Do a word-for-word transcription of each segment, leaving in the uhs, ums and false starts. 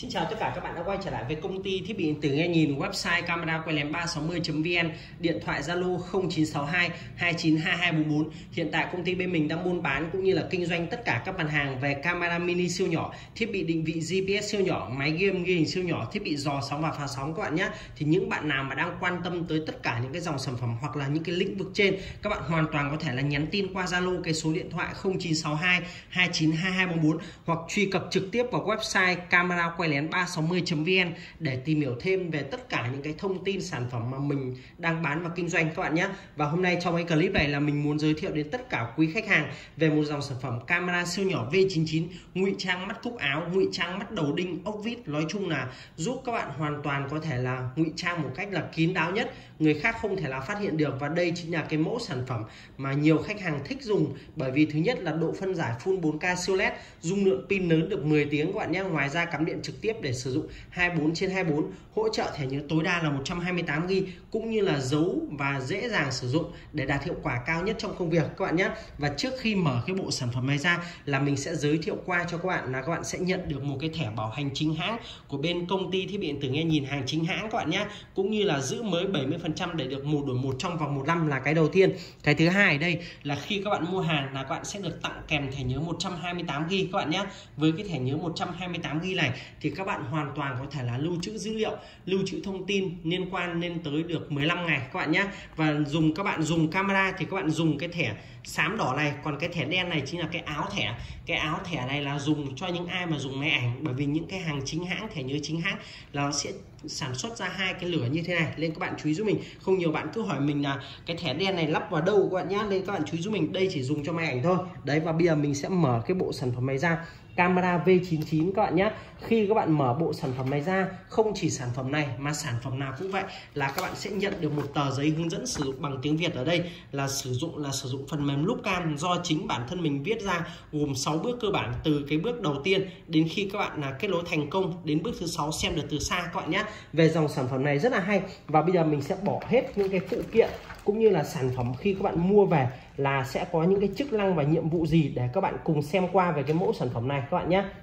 Xin chào tất cả các bạn đã quay trở lại với công ty thiết bị điện tử nghe nhìn, website camera quay lén ba sáu mươi chấm vn, điện thoại Zalo không chín sáu hai hai chín hai hai bốn bốn. Hiện tại công ty bên mình đang buôn bán cũng như là kinh doanh tất cả các mặt hàng về camera mini siêu nhỏ, thiết bị định vị giê pê ét siêu nhỏ, máy game ghi hình siêu nhỏ, thiết bị dò sóng và phá sóng các bạn nhé. Thì những bạn nào mà đang quan tâm tới tất cả những cái dòng sản phẩm hoặc là những cái lĩnh vực trên, các bạn hoàn toàn có thể là nhắn tin qua Zalo cái số điện thoại không chín sáu hai hai chín hai hai bốn bốn hoặc truy cập trực tiếp vào website camera quay lén ba sáu mươi chấm vn để tìm hiểu thêm về tất cả những cái thông tin sản phẩm mà mình đang bán và kinh doanh các bạn nhé. Và hôm nay trong cái clip này là mình muốn giới thiệu đến tất cả quý khách hàng về một dòng sản phẩm camera siêu nhỏ V chín chín, ngụy trang mắt cúc áo, ngụy trang mắt đầu đinh, ốc vít, nói chung là giúp các bạn hoàn toàn có thể là ngụy trang một cách là kín đáo nhất, người khác không thể là phát hiện được. Và đây chính là cái mẫu sản phẩm mà nhiều khách hàng thích dùng, bởi vì thứ nhất là độ phân giải full bốn K siêu led, dung lượng pin lớn được mười tiếng các bạn nhé. Ngoài ra cắm điện trực tiếp để sử dụng hai mươi bốn trên hai mươi bốn, hỗ trợ thẻ nhớ tối đa là một trăm hai mươi tám gi ga bai, cũng như là giấu và dễ dàng sử dụng để đạt hiệu quả cao nhất trong công việc các bạn nhé. Và trước khi mở cái bộ sản phẩm này ra là mình sẽ giới thiệu qua cho các bạn là các bạn sẽ nhận được một cái thẻ bảo hành chính hãng của bên công ty thiết bị điện tử nghe nhìn, hàng chính hãng các bạn nhé, cũng như là giữ mới bảy mươi phần trăm để được một đổi một trong vòng một năm là cái đầu tiên. Cái thứ hai ở đây là khi các bạn mua hàng là các bạn sẽ được tặng kèm thẻ nhớ một trăm hai mươi tám gi ga bai các bạn nhé. Với cái thẻ nhớ một trăm hai mươi tám gi ga bai này thì các bạn hoàn toàn có thể là lưu trữ dữ liệu, lưu trữ thông tin liên quan lên tới được mười lăm ngày các bạn nhé. Và dùng các bạn dùng camera thì các bạn dùng cái thẻ xám đỏ này, còn cái thẻ đen này chính là cái áo thẻ. Cái áo thẻ này là dùng cho những ai mà dùng máy ảnh, bởi vì những cái hàng chính hãng, thẻ nhớ chính hãng là nó sẽ sản xuất ra hai cái lửa như thế này, nên các bạn chú ý giúp mình. Không nhiều bạn cứ hỏi mình là cái thẻ đen này lắp vào đâu các bạn nhé, nên các bạn chú ý giúp mình, đây chỉ dùng cho máy ảnh thôi đấy. Và bây giờ mình sẽ mở cái bộ sản phẩm này ra, camera V chín chín các bạn nhé. Khi các bạn mở bộ sản phẩm này ra, không chỉ sản phẩm này mà sản phẩm nào cũng vậy, là các bạn sẽ nhận được một tờ giấy hướng dẫn sử dụng bằng tiếng Việt. Ở đây là sử dụng là sử dụng phần mềm Loopcam do chính bản thân mình viết ra, gồm sáu bước cơ bản, từ cái bước đầu tiên đến khi các bạn là kết nối thành công đến bước thứ sáu xem được từ xa các bạn nhé. Về dòng sản phẩm này rất là hay, và bây giờ mình sẽ bỏ hết những cái phụ kiện cũng như là sản phẩm khi các bạn mua về là sẽ có những cái chức năng và nhiệm vụ gì để các bạn cùng xem qua về cái mẫu sản phẩm này các bạn nhé.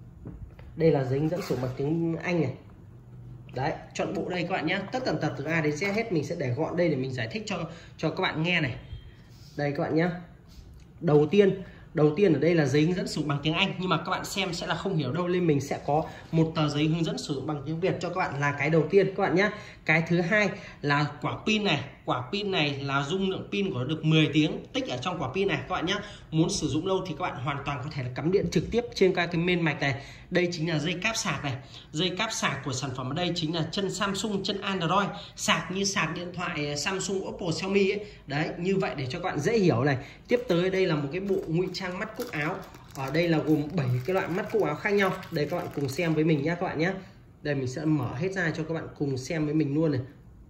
Đây là giấy hướng dẫn sử dụng bằng tiếng Anh này. Đấy, chọn bộ đây các bạn nhé. Tất tần tật từ A đến Z hết, mình sẽ để gọn đây để mình giải thích cho cho các bạn nghe này. Đây các bạn nhé. Đầu tiên Đầu tiên ở đây là giấy hướng dẫn sử dụng bằng tiếng Anh, nhưng mà các bạn xem sẽ là không hiểu đâu, nên mình sẽ có một tờ giấy hướng dẫn sử dụng bằng tiếng Việt cho các bạn, là cái đầu tiên các bạn nhé. Cái thứ hai là quả pin này. Quả pin này là dung lượng pin của nó được mười tiếng, tích ở trong quả pin này các bạn nhé. Muốn sử dụng lâu thì các bạn hoàn toàn có thể là cắm điện trực tiếp trên các cái main mạch này. Đây chính là dây cáp sạc này. Dây cáp sạc của sản phẩm ở đây chính là chân Samsung, chân Android, sạc như sạc điện thoại Samsung, Oppo, Xiaomi ấy. Đấy, như vậy để cho các bạn dễ hiểu này. Tiếp tới đây là một cái bộ ngụy trang mắt cúc áo. Ở đây là gồm bảy cái loại mắt cúc áo khác nhau. Đây các bạn cùng xem với mình nhé các bạn nhé. Đây mình sẽ mở hết ra cho các bạn cùng xem với mình luôn này.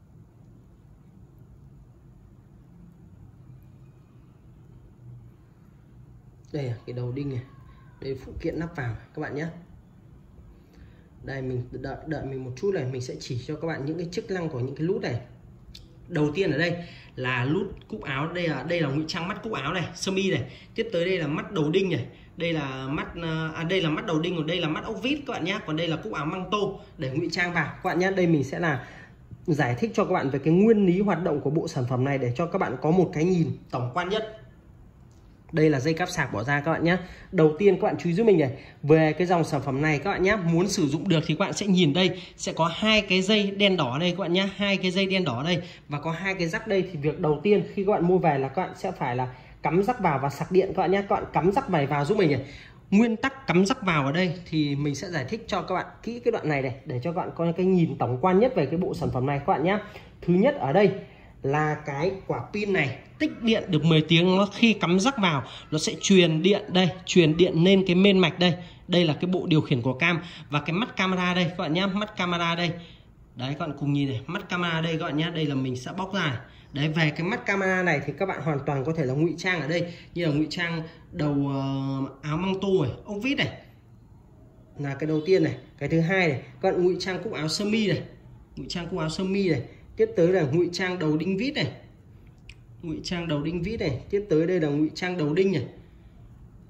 Đây là cái đầu đinh này, đây phụ kiện lắp vào các bạn nhé. Đây mình đợi, đợi mình một chút này, mình sẽ chỉ cho các bạn những cái chức năng của những cái nút này. Đầu tiên ở đây là nút cúc áo, đây là đây là ngụy trang mắt cúc áo này, sơ mi này. Tiếp tới đây là mắt đầu đinh này, đây là mắt à, đây là mắt đầu đinh, còn đây là mắt ốc vít các bạn nhé. Còn đây là cúc áo măng tô để ngụy trang vào các bạn nhé. Đây mình sẽ là giải thích cho các bạn về cái nguyên lý hoạt động của bộ sản phẩm này để cho các bạn có một cái nhìn tổng quan nhất. Đây là dây cáp sạc bỏ ra các bạn nhé. Đầu tiên các bạn chú ý giúp mình này, về cái dòng sản phẩm này các bạn nhé, muốn sử dụng được thì các bạn sẽ nhìn đây, sẽ có hai cái dây đen đỏ đây các bạn nhé, hai cái dây đen đỏ đây và có hai cái rắc đây. Thì việc đầu tiên khi các bạn mua về là các bạn sẽ phải là cắm rắc vào và sạc điện các bạn nhé. Các bạn cắm rắc này vào giúp mình này. Nguyên tắc cắm rắc vào ở đây thì mình sẽ giải thích cho các bạn kỹ cái đoạn này này để cho các bạn có cái nhìn tổng quan nhất về cái bộ sản phẩm này các bạn nhé. Thứ nhất ở đây là cái quả pin này tích điện được mười tiếng, nó khi cắm rắc vào nó sẽ truyền điện đây, truyền điện lên cái main mạch đây. Đây là cái bộ điều khiển của cam, và cái mắt camera đây các bạn nhé, mắt camera đây. Đấy các bạn cùng nhìn này, mắt camera đây các bạn nhé, đây là mình sẽ bóc ra này. Đấy, về cái mắt camera này thì các bạn hoàn toàn có thể là ngụy trang ở đây, như là ngụy trang đầu uh, áo măng tô này, ốc vít này, là cái đầu tiên này. Cái thứ hai này, các bạn ngụy trang cúc áo sơ mi này, ngụy trang cúc áo sơ mi này. Tiếp tới là ngụy trang đầu đinh vít này, ngụy trang đầu đinh vít này. Tiếp tới đây là ngụy trang đầu đinh này,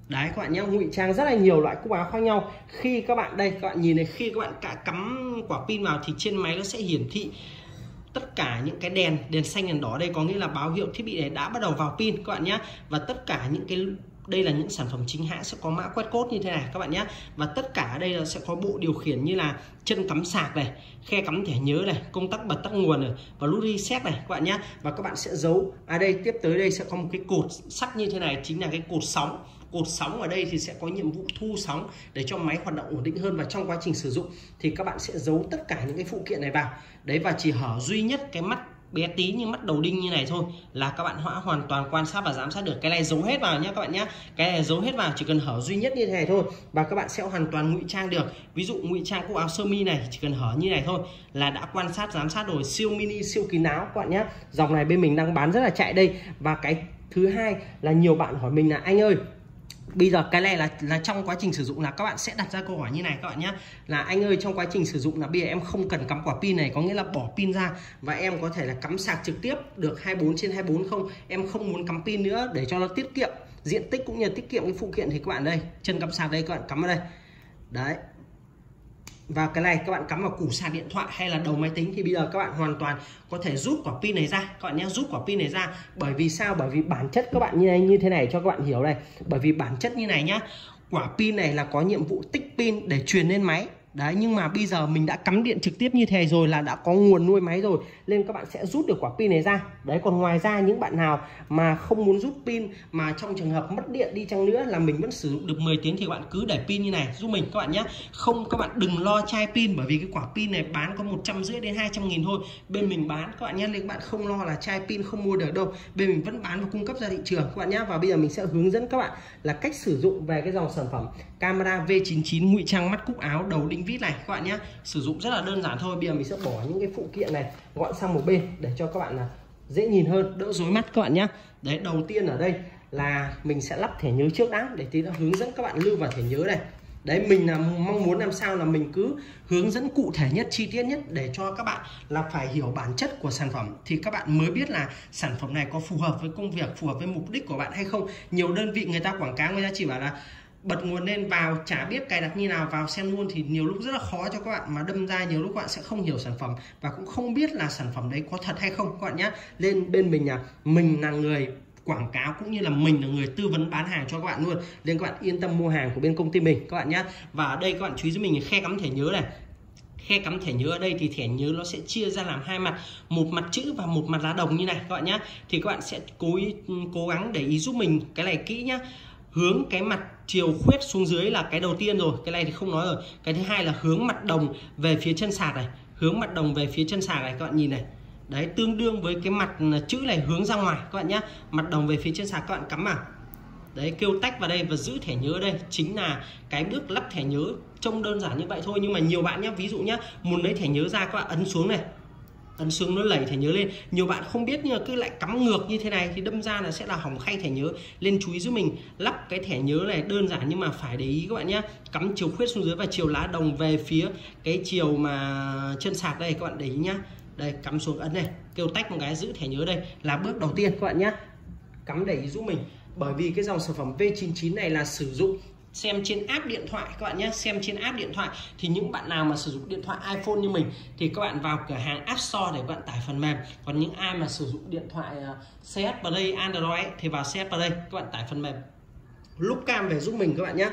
Đấy các bạn nhé, ngụy trang rất là nhiều loại cúc áo khác nhau. Khi các bạn đây, các bạn nhìn này, khi các bạn cả cắm quả pin vào thì trên máy nó sẽ hiển thị tất cả những cái đèn đèn xanh đèn đỏ, đây có nghĩa là báo hiệu thiết bị này đã bắt đầu vào pin các bạn nhé. Và tất cả những cái đây là những sản phẩm chính hãng sẽ có mã quét code như thế này các bạn nhé. Và tất cả ở đây là sẽ có bộ điều khiển như là chân cắm sạc này, khe cắm thẻ nhớ này, công tắc bật tắt nguồn này và nút reset này các bạn nhé. Và các bạn sẽ giấu ở à đây, tiếp tới đây sẽ có một cái cột sắt như thế này, chính là cái cột sóng. Cột sóng ở đây thì sẽ có nhiệm vụ thu sóng để cho máy hoạt động ổn định hơn. Và trong quá trình sử dụng thì các bạn sẽ giấu tất cả những cái phụ kiện này vào đấy, và chỉ hở duy nhất cái mắt bé tí như mắt đầu đinh như này thôi là các bạn họa hoàn toàn quan sát và giám sát được. Cái này giấu hết vào nhé các bạn nhé, cái này giấu hết vào, chỉ cần hở duy nhất như thế này thôi và các bạn sẽ hoàn toàn ngụy trang được. Ví dụ ngụy trang cúc áo sơ mi này chỉ cần hở như này thôi là đã quan sát giám sát rồi, siêu mini siêu kín đáo các bạn nhé. Dòng này bên mình đang bán rất là chạy đây. Và cái thứ hai là nhiều bạn hỏi mình là anh ơi, bây giờ cái này là là trong quá trình sử dụng là các bạn sẽ đặt ra câu hỏi như này các bạn nhé, là anh ơi trong quá trình sử dụng là bây giờ em không cần cắm quả pin này, có nghĩa là bỏ pin ra và em có thể là cắm sạc trực tiếp được hai mươi bốn trên hai mươi bốn không, em không muốn cắm pin nữa để cho nó tiết kiệm diện tích cũng như tiết kiệm cái phụ kiện thì các bạn đây, chân cắm sạc đây các bạn cắm vào đây đấy. Và cái này các bạn cắm vào củ sạc điện thoại hay là đầu máy tính thì bây giờ các bạn hoàn toàn có thể rút quả pin này ra các bạn nhé, rút quả pin này ra. Bởi vì sao? Bởi vì bản chất các bạn như này, như thế này cho các bạn hiểu này. Bởi vì bản chất như này nhá, quả pin này là có nhiệm vụ tích pin để truyền lên máy. Đấy, nhưng mà bây giờ mình đã cắm điện trực tiếp như thế này rồi là đã có nguồn nuôi máy rồi, nên các bạn sẽ rút được quả pin này ra. Đấy, còn ngoài ra những bạn nào mà không muốn rút pin mà trong trường hợp mất điện đi chăng nữa là mình vẫn sử dụng được mười tiếng thì các bạn cứ để pin như này giúp mình các bạn nhé. Không, các bạn đừng lo chai pin, bởi vì cái quả pin này bán có một trăm rưỡi đến hai trăm nghìn thôi. Bên mình bán các bạn nhé, nên các bạn không lo là chai pin không mua được đâu. Bên mình vẫn bán và cung cấp ra thị trường các bạn nhé. Và bây giờ mình sẽ hướng dẫn các bạn là cách sử dụng về cái dòng sản phẩm camera V chín chín ngụy trang mắt cúc áo đầu đinh vít này các bạn nhé. Sử dụng rất là đơn giản thôi. Bây giờ mình sẽ bỏ những cái phụ kiện này gọn sang một bên để cho các bạn là dễ nhìn hơn, đỡ rối mắt các bạn nhé. Đấy, đầu tiên ở đây là mình sẽ lắp thẻ nhớ trước đã, để tí nữa hướng dẫn các bạn lưu vào thẻ nhớ này. Đấy, mình là mong muốn làm sao là mình cứ hướng dẫn cụ thể nhất, chi tiết nhất để cho các bạn là phải hiểu bản chất của sản phẩm thì các bạn mới biết là sản phẩm này có phù hợp với công việc, phù hợp với mục đích của bạn hay không. Nhiều đơn vị người ta quảng cáo, người ta chỉ bảo là bật nguồn lên vào, chả biết cài đặt như nào, vào xem luôn thì nhiều lúc rất là khó cho các bạn, mà đâm ra nhiều lúc các bạn sẽ không hiểu sản phẩm và cũng không biết là sản phẩm đấy có thật hay không các bạn nhé. Nên bên mình là mình là người quảng cáo cũng như là mình là người tư vấn bán hàng cho các bạn luôn, nên các bạn yên tâm mua hàng của bên công ty mình các bạn nhé. Và ở đây các bạn chú ý giúp mình khe cắm thẻ nhớ này. Khe cắm thẻ nhớ ở đây thì thẻ nhớ nó sẽ chia ra làm hai mặt, một mặt chữ và một mặt lá đồng như này các bạn nhé. Thì các bạn sẽ cố ý, cố gắng để ý giúp mình cái này kỹ nhá. Hướng cái mặt chiều khuyết xuống dưới là cái đầu tiên rồi, cái này thì không nói rồi. Cái thứ hai là hướng mặt đồng về phía chân sạc này, hướng mặt đồng về phía chân sạc này các bạn nhìn này. Đấy, tương đương với cái mặt chữ này hướng ra ngoài các bạn nhé. Mặt đồng về phía chân sạc các bạn cắm vào. Đấy, kêu tách vào đây và giữ thẻ nhớ ở đây chính là cái bước lắp thẻ nhớ. Trông đơn giản như vậy thôi nhưng mà nhiều bạn nhé, ví dụ nhé, muốn lấy thẻ nhớ ra các bạn ấn xuống này, ấn xuống nó lẩy thẻ nhớ lên. Nhiều bạn không biết nhưng mà cứ lại cắm ngược như thế này thì đâm ra là sẽ là hỏng khay thẻ nhớ. Lên chú ý giúp mình lắp cái thẻ nhớ này đơn giản nhưng mà phải để ý các bạn nhé. Cắm chiều khuyết xuống dưới và chiều lá đồng về phía cái chiều mà chân sạc đây các bạn để ý nhá. Đây, cắm xuống ấn này, kêu tách một cái giữ thẻ nhớ đây là bước đầu tiên các bạn nhé. Cắm để ý giúp mình, bởi vì cái dòng sản phẩm V chín chín này là sử dụng xem trên app điện thoại các bạn nhé, xem trên app điện thoại thì những bạn nào mà sử dụng điện thoại iPhone như mình thì các bạn vào cửa hàng App Store để các bạn tải phần mềm. Còn những ai mà sử dụng điện thoại xê ét Play Android thì vào xê ét Play các bạn tải phần mềm Look Cam về giúp mình các bạn nhé.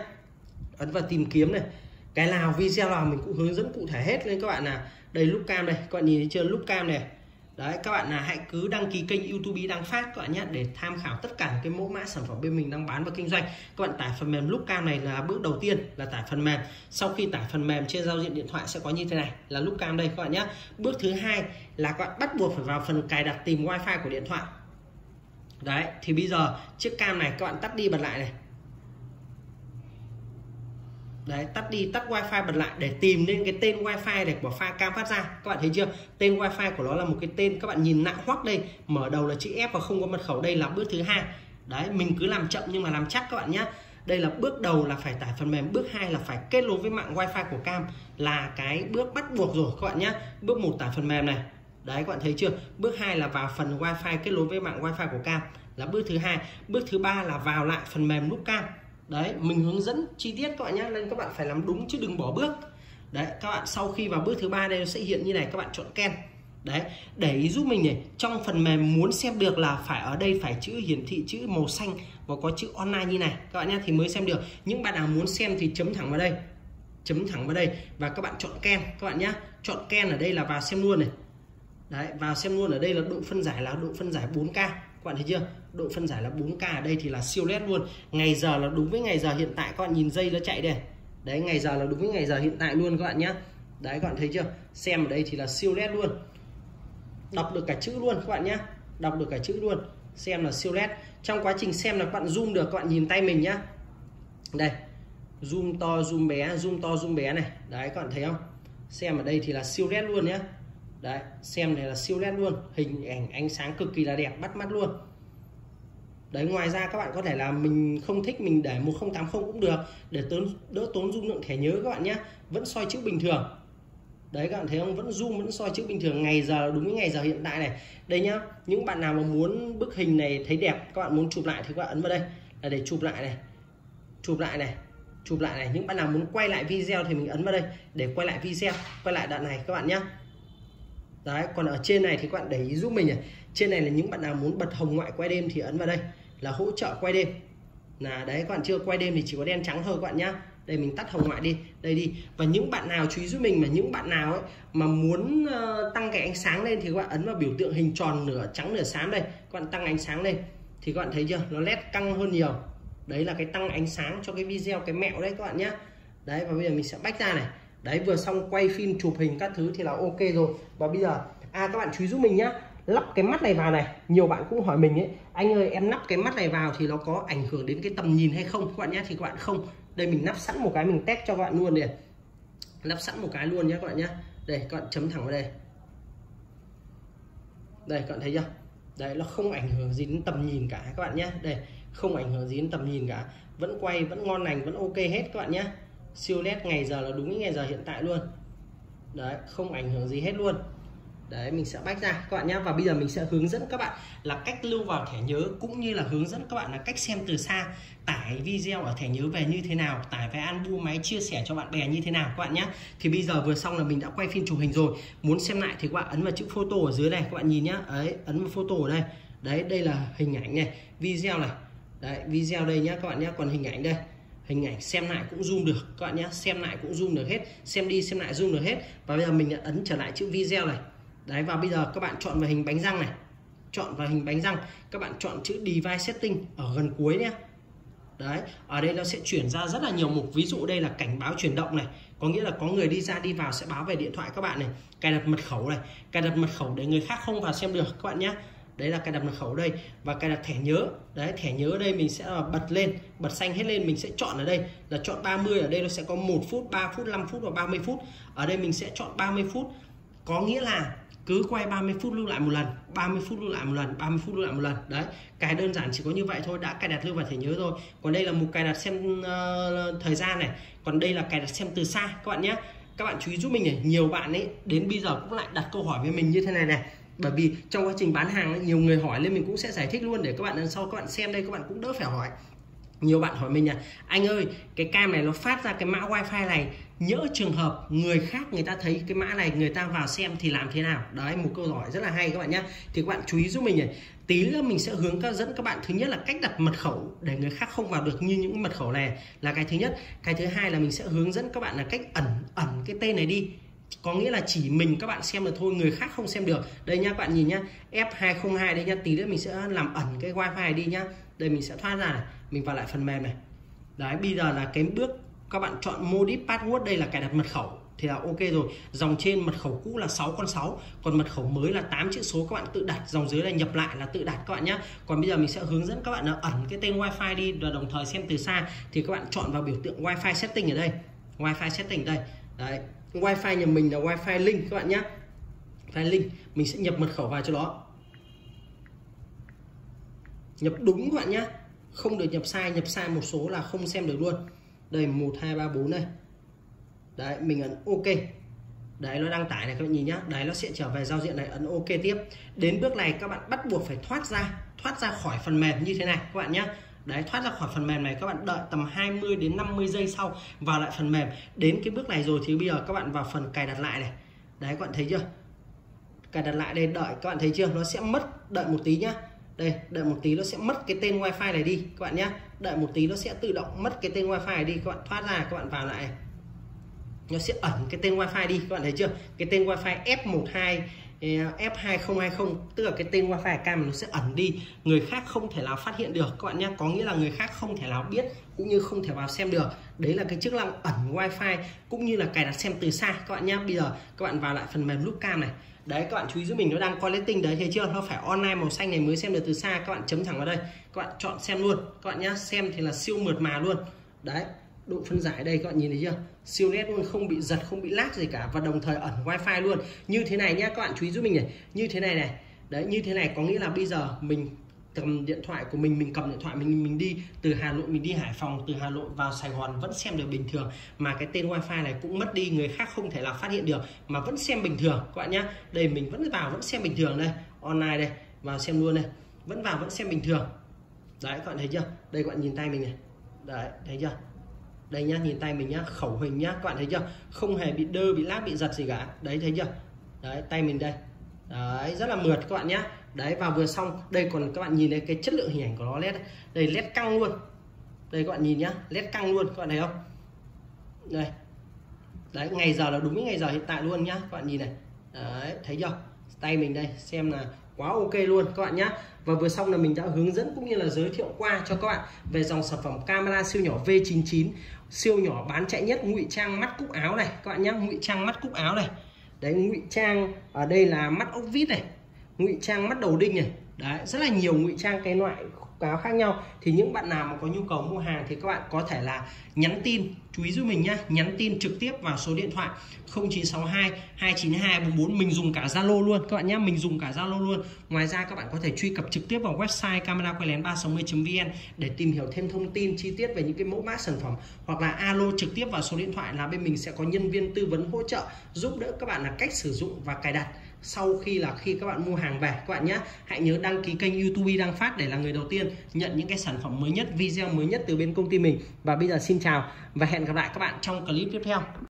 Ấn vào tìm kiếm này, cái nào video nào mình cũng hướng dẫn cụ thể hết lên các bạn. Là đây Look Cam này, các bạn nhìn thấy chưa, Look Cam này. Đấy, các bạn là hãy cứ đăng ký kênh YouTube Đăng Phát các bạn nhé, để tham khảo tất cả cái mẫu mã sản phẩm bên mình đang bán và kinh doanh. Các bạn tải phần mềm Look Cam này là bước đầu tiên, là tải phần mềm. Sau khi tải phần mềm trên giao diện điện thoại sẽ có như thế này là Look Cam đây các bạn nhé. Bước thứ hai là các bạn bắt buộc phải vào phần cài đặt tìm wifi của điện thoại. Đấy, thì bây giờ chiếc cam này các bạn tắt đi bật lại này. Đấy, tắt đi, tắt wifi bật lại để tìm lên cái tên wifi này của pha cam phát ra. Các bạn thấy chưa? Tên wifi của nó là một cái tên, các bạn nhìn nặng hoắc đây, mở đầu là chữ F và không có mật khẩu. Đây là bước thứ hai. Đấy, mình cứ làm chậm nhưng mà làm chắc các bạn nhé. Đây là bước đầu là phải tải phần mềm, bước hai là phải kết nối với mạng wifi của cam, là cái bước bắt buộc rồi các bạn nhé. Bước một tải phần mềm này. Đấy, các bạn thấy chưa? Bước hai là vào phần wifi kết nối với mạng wifi của cam, là bước thứ hai. Bước thứ ba là vào lại phần mềm Look Cam. Đấy, mình hướng dẫn chi tiết các bạn nhé, nên các bạn phải làm đúng chứ đừng bỏ bước. Đấy, các bạn sau khi vào bước thứ ba đây nó sẽ hiện như này, các bạn chọn Ken. Đấy, để ý giúp mình này, trong phần mềm muốn xem được là phải ở đây phải chữ hiển thị chữ màu xanh và có chữ online như này các bạn nhé thì mới xem được. Những bạn nào muốn xem thì chấm thẳng vào đây, chấm thẳng vào đây và các bạn chọn Ken các bạn nhé. Chọn Ken ở đây là vào xem luôn này. Đấy, vào xem luôn, ở đây là độ phân giải là độ phân giải bốn K. Các bạn thấy chưa? Độ phân giải là bốn K, ở đây thì là siêu led luôn. Ngày giờ là đúng với ngày giờ hiện tại, các bạn nhìn giây nó chạy đây. Đấy, ngày giờ là đúng với ngày giờ hiện tại luôn các bạn nhé. Đấy, các bạn thấy chưa? Xem ở đây thì là siêu led luôn. Đọc được cả chữ luôn các bạn nhé. Đọc được cả chữ luôn. Xem là siêu led. Trong quá trình xem là các bạn zoom được, các bạn nhìn tay mình nhá. Đây. Zoom to, zoom bé, zoom to, zoom bé này. Đấy, các bạn thấy không? Xem ở đây thì là siêu led luôn nhé. Đấy, xem này là siêu led luôn, hình ảnh ánh sáng cực kỳ là đẹp, bắt mắt luôn. Đấy, ngoài ra các bạn có thể là mình không thích mình để một không tám không cũng được, để tốn đỡ tốn dung lượng thẻ nhớ các bạn nhé. Vẫn soi chữ bình thường. Đấy, các bạn thấy không? Vẫn zoom, vẫn soi chữ bình thường, ngày giờ đúng với ngày giờ hiện tại này. Đây nhá, những bạn nào mà muốn bức hình này thấy đẹp, các bạn muốn chụp lại thì các bạn ấn vào đây là để chụp lại này. Chụp lại này. Chụp lại này, những bạn nào muốn quay lại video thì mình ấn vào đây để quay lại video, quay lại đoạn này các bạn nhé. Đấy, còn ở trên này thì các bạn để ý giúp mình này. Trên này là những bạn nào muốn bật hồng ngoại quay đêm thì ấn vào đây là hỗ trợ quay đêm. Là đấy, các bạn chưa quay đêm thì chỉ có đen trắng thôi các bạn nhá. Đây mình tắt hồng ngoại đi, đây đi. Và những bạn nào chú ý giúp mình mà những bạn nào ấy mà muốn uh, tăng cái ánh sáng lên thì các bạn ấn vào biểu tượng hình tròn nửa trắng nửa xám đây. Các bạn tăng ánh sáng lên thì các bạn thấy chưa? Nó led căng hơn nhiều. Đấy là cái tăng ánh sáng cho cái video, cái mẹo đấy các bạn nhá. Đấy, và bây giờ mình sẽ bách ra này. Đấy, vừa xong quay phim chụp hình các thứ thì là ok rồi. Và bây giờ à các bạn chú ý giúp mình nhá, lắp cái mắt này vào này. Nhiều bạn cũng hỏi mình ấy, anh ơi em lắp cái mắt này vào thì nó có ảnh hưởng đến cái tầm nhìn hay không các bạn nhé. Thì các bạn không, đây mình lắp sẵn một cái, mình test cho các bạn luôn này, lắp sẵn một cái luôn nhé các bạn nhé. Đây các bạn chấm thẳng vào đây, đây các bạn thấy chưa? Đấy, nó không ảnh hưởng gì đến tầm nhìn cả các bạn nhé. Đây, không ảnh hưởng gì đến tầm nhìn cả, vẫn quay, vẫn ngon lành, vẫn ok hết các bạn nhé. Siêu led, ngày giờ là đúng với ngày giờ hiện tại luôn. Đấy, không ảnh hưởng gì hết luôn. Đấy, mình sẽ bách ra các bạn nhé. Và bây giờ mình sẽ hướng dẫn các bạn là cách lưu vào thẻ nhớ, cũng như là hướng dẫn các bạn là cách xem từ xa, tải video ở thẻ nhớ về như thế nào, tải về album máy, chia sẻ cho bạn bè như thế nào các bạn nhé. Thì bây giờ vừa xong là mình đã quay phim chụp hình rồi. Muốn xem lại thì các bạn ấn vào chữ photo ở dưới này, các bạn nhìn nhá. Đấy, ấn vào photo ở đây. Đấy, đây là hình ảnh này, video này. Đấy, video đây nhá các bạn nhé. Còn hình ảnh đây, hình ảnh xem lại cũng zoom được các bạn nhé, xem lại cũng zoom được hết, xem đi xem lại zoom được hết. Và bây giờ mình ấn trở lại chữ video này. Đấy, và bây giờ các bạn chọn vào hình bánh răng này, chọn vào hình bánh răng, các bạn chọn chữ device setting ở gần cuối nhé. Đấy, ở đây nó sẽ chuyển ra rất là nhiều mục, ví dụ đây là cảnh báo chuyển động này, có nghĩa là có người đi ra đi vào sẽ báo về điện thoại các bạn này. Cài đặt mật khẩu này, cài đặt mật khẩu để người khác không vào xem được các bạn nhé. Đấy là cài đặt mật khẩu đây. Và cài đặt thẻ nhớ. Đấy, thẻ nhớ ở đây mình sẽ bật lên, bật xanh hết lên, mình sẽ chọn ở đây là chọn ba mươi. Ở đây nó sẽ có một phút, ba phút, năm phút và ba mươi phút. Ở đây mình sẽ chọn ba mươi phút. Có nghĩa là cứ quay ba mươi phút lưu lại một lần, ba mươi phút lưu lại một lần, ba mươi phút lưu lại một lần. Đấy, cái đơn giản chỉ có như vậy thôi, đã cài đặt lưu vào thẻ nhớ rồi. Còn đây là một cài đặt xem uh, thời gian này, còn đây là cài đặt xem từ xa các bạn nhé. Các bạn chú ý giúp mình này, nhiều bạn ấy đến bây giờ cũng lại đặt câu hỏi với mình như thế này này. Bởi vì trong quá trình bán hàng ấy, nhiều người hỏi lên mình cũng sẽ giải thích luôn để các bạn lần sau các bạn xem đây các bạn cũng đỡ phải hỏi. Nhiều bạn hỏi mình là anh ơi cái cam này nó phát ra cái mã wifi này, nhỡ trường hợp người khác người ta thấy cái mã này người ta vào xem thì làm thế nào? Đấy, một câu hỏi rất là hay các bạn nhé. Thì các bạn chú ý giúp mình này, tí nữa mình sẽ hướng các dẫn các bạn, thứ nhất là cách đặt mật khẩu để người khác không vào được như những mật khẩu này là cái thứ nhất. Cái thứ hai là mình sẽ hướng dẫn các bạn là cách ẩn ẩn cái tên này đi. Có nghĩa là chỉ mình các bạn xem được thôi, người khác không xem được. Đây nhá, các bạn nhìn nhá, F hai không hai đây nhá, tí nữa mình sẽ làm ẩn cái wifi này đi nhá. Đây mình sẽ thoát ra này, mình vào lại phần mềm này. Đấy, bây giờ là cái bước các bạn chọn modif password, đây là cài đặt mật khẩu thì là ok rồi. Dòng trên mật khẩu cũ là sáu con sáu, còn mật khẩu mới là tám chữ số, các bạn tự đặt. Dòng dưới này nhập lại là tự đặt các bạn nhé. Còn bây giờ mình sẽ hướng dẫn các bạn là ẩn cái tên wifi đi và đồng thời xem từ xa. Thì các bạn chọn vào biểu tượng wifi setting ở đây, wifi setting đây. Đấy, wifi nhà mình là wifi link các bạn nhé, wifi link. Mình sẽ nhập mật khẩu vào cho nó, nhập đúng các bạn nhé, không được nhập sai, nhập sai một số là không xem được luôn. Đây một hai ba bốn này. Đấy, mình ấn ok. Đấy, nó đăng tải này các bạn nhìn nhá. Đấy, nó sẽ trở về giao diện này, ấn ok tiếp. Đến bước này các bạn bắt buộc phải thoát ra, thoát ra khỏi phần mềm như thế này các bạn nhé. Đấy, thoát ra khỏi phần mềm này các bạn đợi tầm hai mươi đến năm mươi giây sau vào lại phần mềm. Đến cái bước này rồi thì bây giờ các bạn vào phần cài đặt lại này. Đấy, các bạn thấy chưa? Cài đặt lại đây, đợi các bạn thấy chưa? Nó sẽ mất, đợi một tí nhá. Đây, đợi một tí nó sẽ mất cái tên wifi này đi các bạn nhá. Đợi một tí nó sẽ tự động mất cái tên wifi này đi, các bạn thoát ra, các bạn vào lại. Nó sẽ ẩn cái tên wifi đi, các bạn thấy chưa? Cái tên wifi F một hai F hai không hai không, tức là cái tên wifi cam nó sẽ ẩn đi, người khác không thể nào phát hiện được các bạn nhé. Có nghĩa là người khác không thể nào biết cũng như không thể vào xem được. Đấy là cái chức năng ẩn wifi cũng như là cài đặt xem từ xa các bạn nhé. Bây giờ các bạn vào lại phần mềm loop cam này. Đấy, các bạn chú ý giúp mình, nó đang collecting đấy, thấy chưa? Nó phải online màu xanh này mới xem được từ xa. Các bạn chấm thẳng vào đây, các bạn chọn xem luôn các bạn nhé. Xem thì là siêu mượt mà luôn. Đấy, độ phân giải đây các bạn nhìn thấy chưa, siêu nét luôn, không bị giật, không bị lag gì cả, và đồng thời ẩn wifi luôn như thế này nhé. Các bạn chú ý giúp mình này, như thế này này. Đấy, như thế này có nghĩa là bây giờ mình cầm điện thoại của mình mình cầm điện thoại mình mình đi từ Hà Nội, mình đi Hải Phòng, từ Hà Nội vào Sài Gòn vẫn xem được bình thường, mà cái tên wifi này cũng mất đi, người khác không thể nào phát hiện được mà vẫn xem bình thường các bạn nhé. Đây mình vẫn vào vẫn xem bình thường đây, online đây, vào xem luôn đây, vẫn vào vẫn xem bình thường. Đấy, các bạn thấy chưa? Đây các bạn nhìn tay mình này. Đấy, thấy chưa? Đây nhá, nhìn tay mình nhá, khẩu hình nhá, các bạn thấy chưa? Không hề bị đơ, bị lag, bị giật gì cả. Đấy, thấy chưa? Đấy, tay mình đây. Đấy, rất là mượt các bạn nhá. Đấy, và vừa xong, đây còn các bạn nhìn thấy cái chất lượng hình ảnh của nó led đây. Đây led căng luôn. Đây các bạn nhìn nhá, led căng luôn, các bạn thấy không? Đây. Đấy, ngày giờ là đúng cái ngày giờ hiện tại luôn nhá, các bạn nhìn này. Đấy, thấy chưa? Tay mình đây, xem là quá ok luôn các bạn nhá. Và vừa xong là mình đã hướng dẫn cũng như là giới thiệu qua cho các bạn về dòng sản phẩm camera siêu nhỏ V chín chín, siêu nhỏ bán chạy nhất, ngụy trang mắt cúc áo này các bạn nhá, ngụy trang mắt cúc áo này. Đấy, ngụy trang ở đây là mắt ốc vít này, ngụy trang mắt đầu đinh này. Đấy, rất là nhiều ngụy trang cái loại áo khác nhau. Thì những bạn nào mà có nhu cầu mua hàng thì các bạn có thể là nhắn tin, chú ý giúp mình nhá, nhắn tin trực tiếp vào số điện thoại không chín sáu hai hai chín hai bốn bốn. Mình dùng cả Zalo luôn các bạn nhé, mình dùng cả Zalo luôn. Ngoài ra các bạn có thể truy cập trực tiếp vào website camera quay lén ba sáu mươi chấm vn để tìm hiểu thêm thông tin chi tiết về những cái mẫu mã sản phẩm, hoặc là alo trực tiếp vào số điện thoại là bên mình sẽ có nhân viên tư vấn hỗ trợ giúp đỡ các bạn là cách sử dụng và cài đặt sau khi là khi các bạn mua hàng về các bạn nhé. Hãy nhớ đăng ký kênh YouTube Đăng Phát để là người đầu tiên nhận những cái sản phẩm mới nhất, video mới nhất từ bên công ty mình. Và bây giờ xin chào và hẹn gặp lại các bạn trong clip tiếp theo.